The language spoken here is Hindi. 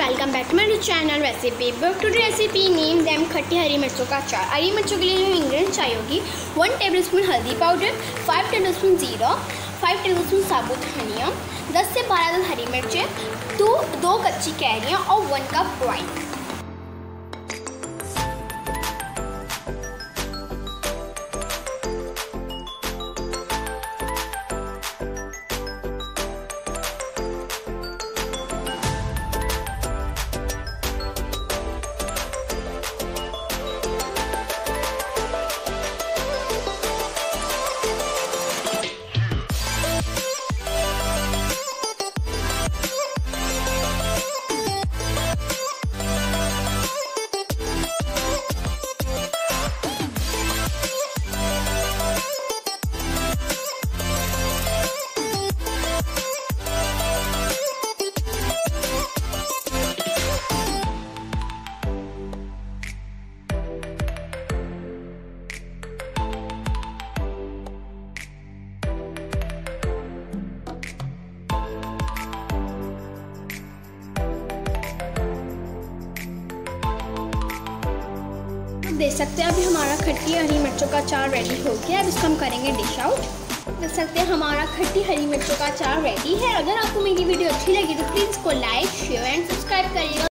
Welcome back to my channel recipe book. Today recipe name them खट्टी हरी मिर्चों का अचार। हरी मिर्चों के लिए जो इंग्रेडिएंट्स चाहिए होगी 1 टेबलस्पून हल्दी पाउडर, 5 टेबलस्पून जीरा, 5 टेबलस्पून साबुत धनिया, 10 से 12 हरी मिर्चें, 2 कच्ची कैरियाँ और 1 कप वाइन। देख सकते हैं अभी हमारा खट्टी हरी मिर्चों का अचार रेडी हो गया। अब इसको हम करेंगे डिश आउट। देख सकते हैं हमारा खट्टी हरी मिर्चों का अचार रेडी है। अगर आपको मेरी वीडियो अच्छी लगी तो प्लीज़ इसको लाइक, शेयर एंड सब्सक्राइब करिएगा।